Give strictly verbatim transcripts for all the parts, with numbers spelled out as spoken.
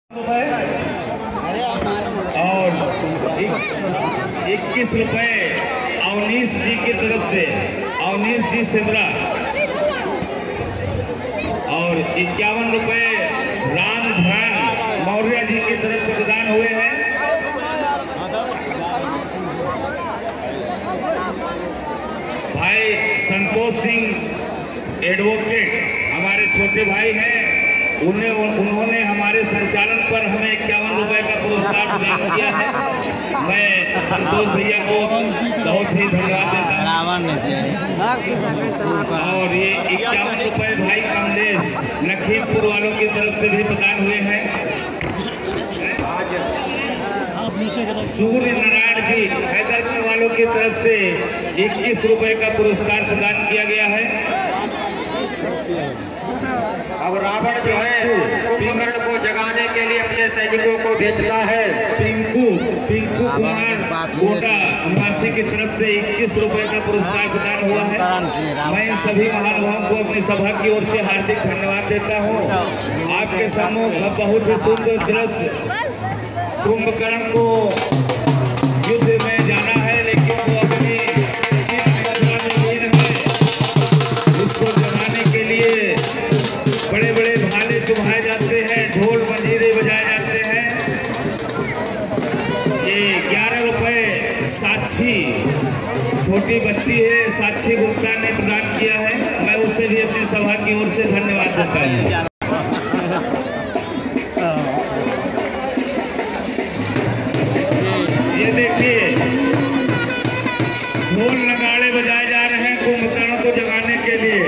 और इक्कीस रुपए अवनीश जी की तरफ से अवनीश जी सिमरा और इक्यावन रुपए राम धन मौर्य जी की तरफ से प्रदान हुए हैं। भाई संतोष सिंह एडवोकेट हमारे छोटे भाई हैं, उन्हें उन्होंने हमारे संचालन पर हमें इक्यावन रुपए का पुरस्कार प्रदान किया है। मैं संतोष भैया को बहुत ही धन्यवाद देता हूँ। और ये इक्यावन रुपए भाई कमलेश लखीमपुर वालों की तरफ से भी प्रदान हुए हैं। सूर्य नारायण जी हैदराबाद वालों की तरफ से इक्कीस रुपए का पुरस्कार प्रदान किया गया है। अब रावण जो है कुंभकर्ण को जगाने के लिए अपने सैनिकों को भेजता है। पिंकू पिंकू कुमार गोटा निवासी की तरफ से इक्कीस रुपए का पुरस्कार प्रदान हुआ है। मैं इन सभी महानुभावों को अपनी सभा की ओर से हार्दिक धन्यवाद देता हूँ। आपके सम्मुख बहुत ही सुंदर दृश्य, कुंभकर्ण को युद्ध में जाना है लेकिन वो अपनी उसको जगाने के लिए बड़े बड़े भाले चुभाए जाते हैं, ढोल मंजीरे बजाए जाते हैं। ये ग्यारह रुपए साक्षी छोटी बच्ची है साक्षी गुप्ता ने प्रदान किया है। मैं उसे भी अपनी सभा की ओर से धन्यवाद देता हूँ। ये देखिए ढोल नगाड़े बजाए जा रहे हैं कुंभकर्ण को जगाने के लिए।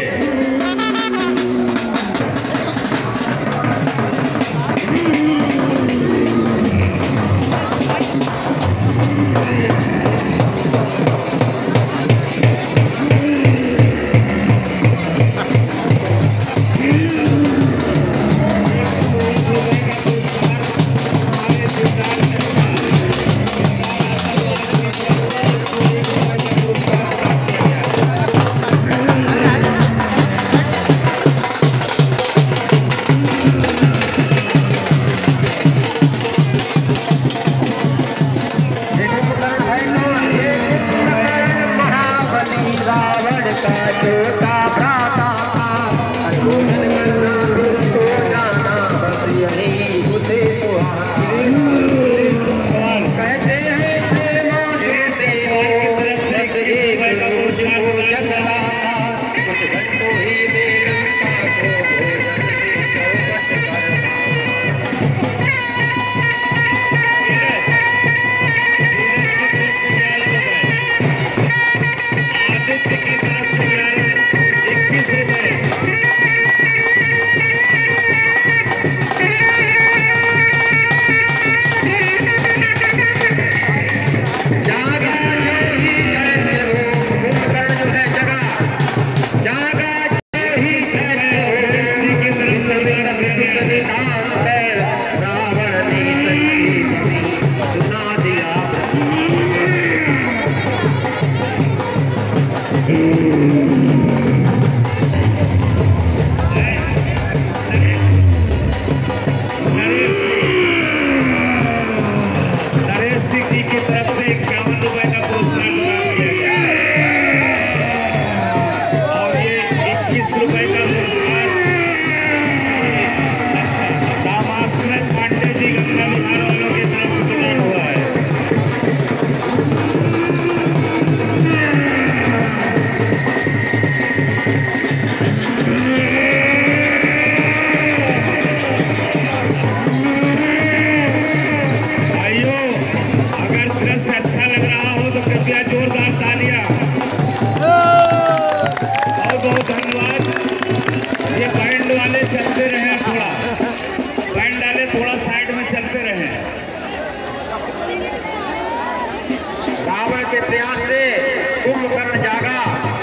के प्रयास से कुंभकर्ण जागा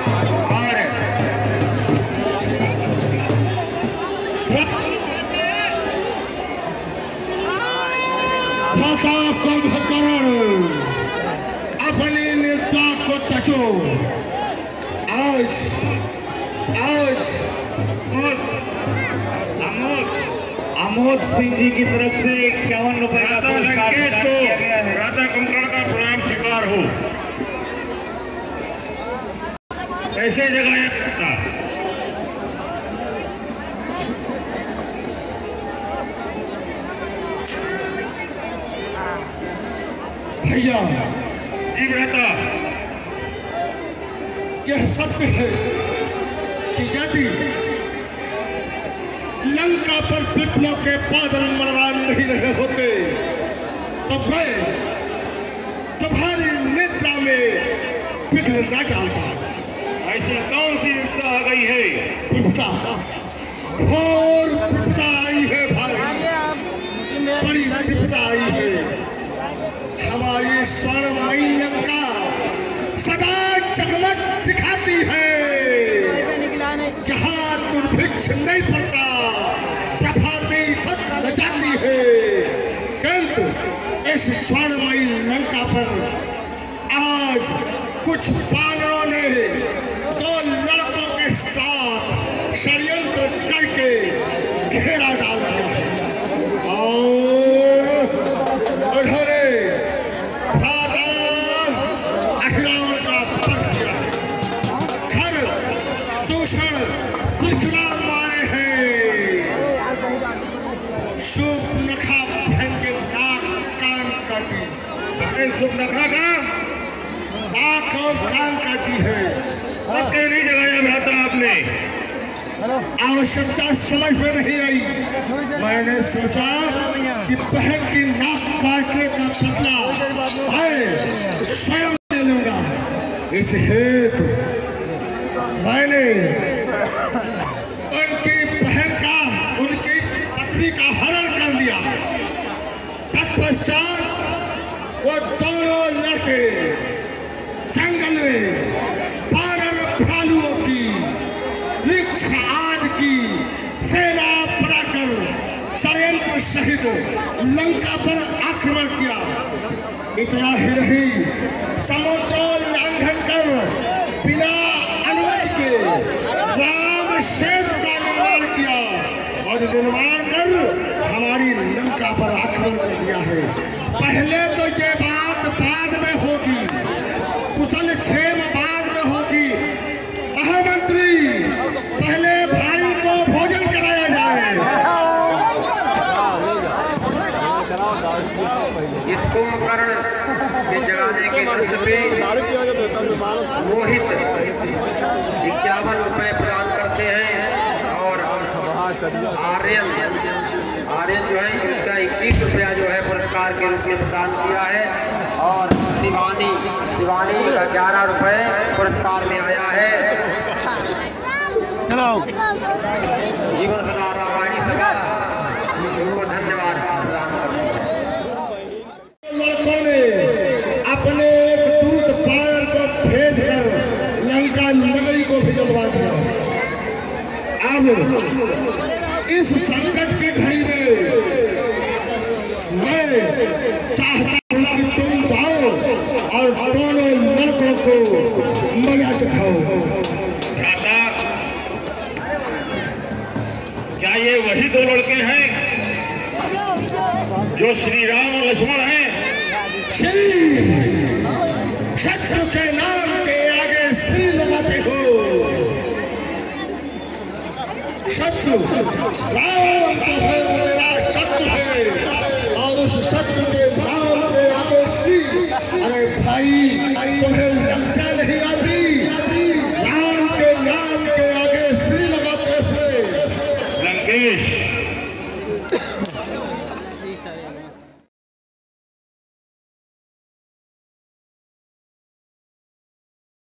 और कुंभकर्ण अपनी निद्रा को तजो। आज आज अमोद प्रमोद सिंह जी की तरफ से इक्यावन रुपए का पुरस्कार प्रदान किया गया है। राधा कुंभकर्ण का प्रणाम स्वीकार हो। ऐसे जगह भैया जी बेटा, यह सत्य है कि यदि लंका पर विप्लव के बादल मंडरा नहीं रहे होते तो मैं तुम्हारी निद्रा में विघ्न न डालता। ऐसी कौन सी विपदा आ गई है? विपदा, घोर विपदा आई है भाई, बड़ी विपदा आई है। हमारी स्वर्णमयी लंका सदा जगमग दिखाती है, जहाँ दुर्भिक्ष नहीं पड़ता, प्रभाती फट जाती है। किंतु इस स्वर्णमयी लंका पर आज कुछ वानरों ने दो लड़कों के साथ षड्यंत्र करके घेरा डाल दिया है और उन्होंने रावण का पक्ष किया है। खर दूषण कृष्णा मारे हैं, शूर्पणखा बहन के नाक कान काटी। शूर्पणखा का नाक और कान काटी है। अब क्यों नहीं जगाया भ्राता आपने? आवश्यकता समझ में नहीं आई। मैंने सोचा कि बहन की नाक काटने का बदला मैं स्वयं ले लूंगा। इस हेतु मैंने उनकी बहन का, उनकी पत्नी का हरण कर दिया। तत्पश्चात वो दोनों लड़के जंगल में बानर भालुओं की, वृक्ष आदि की सेना बनाकर षड्यंत्र सहित लंका पर आक्रमण किया। इतना ही नहीं, समुद्रोल्लंघन कर बिना अनुमति के राम सेतु का निर्माण किया और निर्माण कर हमारी लंका पर आक्रमण कर दिया है। पहले तो ये बात बाद में होगी, कुशल क्षेम बाद में होगी। महामंत्री, पहले भाई को भोजन कराया जाए। इस कुंभकर्ण के जगाने के दृश्य पे मोहित इक्यावन रुपए प्रदान करते हैं और आर्यन आर्यन जो है इसका इक्कीस रुपया जो है पुरस्कार के रूप में प्रदान किया है और शिवानी शिवानी का ग्यारह रुपए पुरस्कार में आया है। जीवन सदा रामायणी सभा उनको धन्यवाद प्रदान करते हैं। लड़कों ने अपने एक दूत पायर को भेजकर लंका नगरी को भी जलवा दिया। अब इस संकट की घड़ी में मैं चाहता हूँ कि तुम जाओ और दोनों लड़कों को मजा चखाओ। भ्राता, क्या ये वही दो लड़के हैं जो श्री राम और लक्ष्मण हैं? श्री, शत्रु के नाम के आगे श्री लगाते हो। शत्रु राम तो है, मेरा शत्रु है और उस शत्रु के नाम के आगे श्री। अरे भाई, तुम्हें लज्जा नहीं